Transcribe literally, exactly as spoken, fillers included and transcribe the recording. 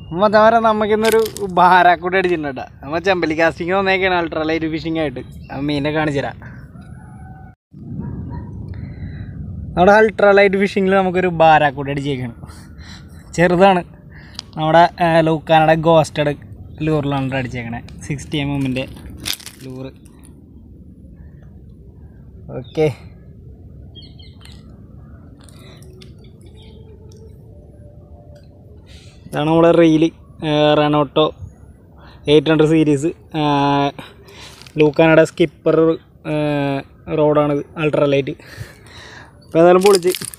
മറ്റവരെ നമുക്കിന്നൊരു ബാരാക്കൂടെ അടിച്ചിട്ടുണ്ട്. നമ്മൾ ചെമ്പല്ലി കാസ്റ്റിങ് വന്നേക്കാണ് അൾട്രാ ലൈറ്റ് ഫിഷിംഗ് ആയിട്ട്. അപ്പം മീനെ കാണിച്ചു തരാം. നമ്മുടെ അൾട്രാ ലൈറ്റ് ഫിഷിങ്ങിൽ നമുക്കൊരു ബാരാക്കൂടെ അടിച്ചേക്കാണ്. ചെറുതാണ്. നമ്മുടെ ലൂക്കാനയുടെ ഗോസ്റ്റഡ് ലൂറിലാണ് അടിച്ചേക്കണേ. സിക്സ്റ്റി എം എമ്മിൻ്റെ ലൂറ്. ഓക്കെ, ഇതാണ് നമ്മുടെ റീല്. റെനോട്ടോ എയ്റ്റ് ഹൺഡ്രഡ് സീരീസ് ലൂക്കാനയുടെ സ്കിപ്പർ റോഡാണിത്, അൾട്രാ ലൈറ്റ്. അപ്പോൾ ഏതായാലും പൊളിച്ച്